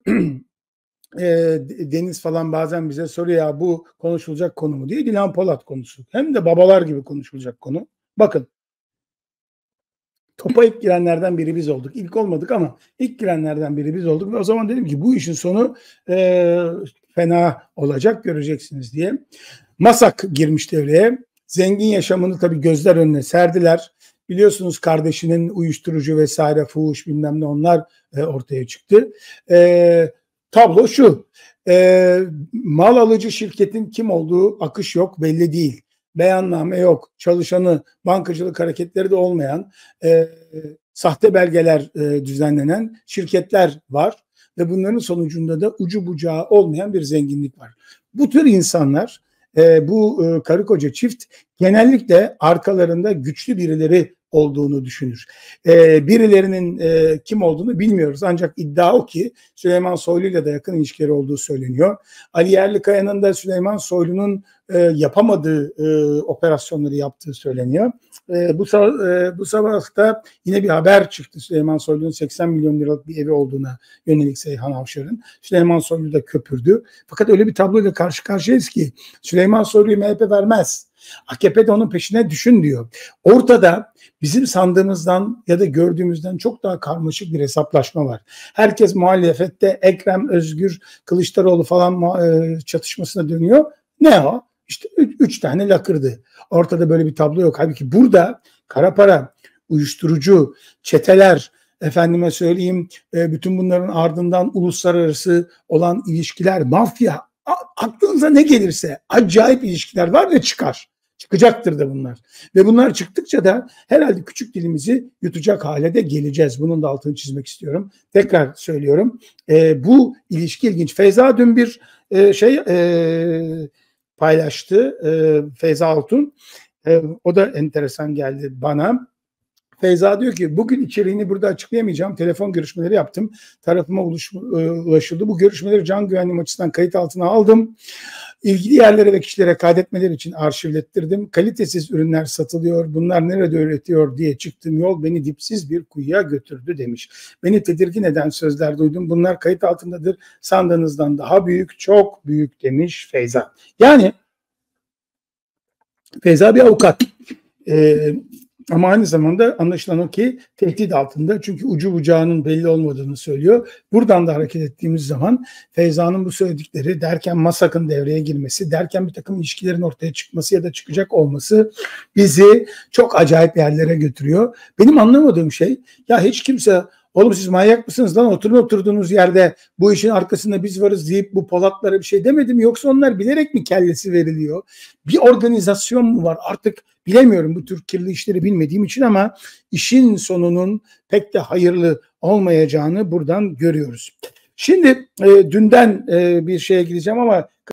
Deniz falan bazen bize soruyor ya bu konuşulacak konu mu diye. Dilan Polat konusu. Hem de babalar gibi konuşulacak konu. Bakın, topa ilk girenlerden biri biz olduk. İlk olmadık ama ilk girenlerden biri biz olduk. Ve o zaman dedim ki bu işin sonu fena olacak, göreceksiniz diye. MASAK girmiş devreye. Zengin yaşamını tabii gözler önüne serdiler. Biliyorsunuz kardeşinin uyuşturucu vesaire, fuhuş bilmem ne, onlar ortaya çıktı. Tablo şu. Mal alıcı şirketin kim olduğu akış yok, belli değil. Beyanname yok. Çalışanı, bankacılık hareketleri de olmayan, sahte belgeler düzenlenen şirketler var. Ve bunların sonucunda da ucu bucağı olmayan bir zenginlik var. Bu tür insanlar, bu karı koca çift genellikle arkalarında güçlü birileri olduğunu düşünür. Birilerinin kim olduğunu bilmiyoruz. Ancak iddia o ki Süleyman Soylu'yla da yakın ilişkileri olduğu söyleniyor. Ali Yerlikaya'nın da Süleyman Soylu'nun yapamadığı operasyonları yaptığı söyleniyor. Bu sabah da yine bir haber çıktı. Süleyman Soylu'nun 80 milyon liralık bir evi olduğuna yönelik Seyhan Avşar'ın. Süleyman Soylu da köpürdü. Fakat öyle bir tabloyla karşı karşıyayız ki Süleyman Soylu'yu MHP vermez. AKP de onun peşine düşün diyor. Ortada bizim sandığımızdan ya da gördüğümüzden çok daha karmaşık bir hesaplaşma var. Herkes muhalefette Ekrem, Özgür, Kılıçdaroğlu falan çatışmasına dönüyor. Ne o? İşte üç tane lakırdı. Ortada böyle bir tablo yok. Halbuki burada kara para, uyuşturucu, çeteler, efendime söyleyeyim, bütün bunların ardından uluslararası olan ilişkiler, mafya, aklınıza ne gelirse acayip ilişkiler var ve çıkar. Çıkacaktır da bunlar. Ve bunlar çıktıkça da herhalde küçük dilimizi yutacak hale de geleceğiz. Bunun da altını çizmek istiyorum. Tekrar söylüyorum. Bu ilişki ilginç. Feyza dün bir paylaştı. Feyza Altun. O da enteresan geldi bana. Feyza diyor ki bugün içeriğini burada açıklayamayacağım. Telefon görüşmeleri yaptım. Tarafıma ulaşıldı. Bu görüşmeleri can güvenliğim açısından kayıt altına aldım. İlgili yerlere ve kişilere kaydetmeleri için arşivlettirdim. Kalitesiz ürünler satılıyor. Bunlar nerede üretiyor diye çıktığım yol beni dipsiz bir kuyuya götürdü demiş. Beni tedirgin eden sözler duydum. Bunlar kayıt altındadır. Sandığınızdan daha büyük, çok büyük demiş Feyza. Yani Feyza bir avukat. Ama aynı zamanda anlaşılan o ki tehdit altında. Çünkü ucu bucağının belli olmadığını söylüyor. Buradan da hareket ettiğimiz zaman Feyza'nın bu söyledikleri derken MASAK'ın devreye girmesi, derken bir takım ilişkilerin ortaya çıkması ya da çıkacak olması bizi çok acayip yerlere götürüyor. Benim anlamadığım şey, ya hiç kimse oğlum siz manyak mısınız lan, oturduğunuz yerde bu işin arkasında biz varız deyip bu Polatlara bir şey demedim, yoksa onlar bilerek mi kellesi veriliyor? Bir organizasyon mu var? Artık bilemiyorum, bu tür kirli işleri bilmediğim için, ama işin sonunun pek de hayırlı olmayacağını buradan görüyoruz. Şimdi dünden bir şeye gideceğim ama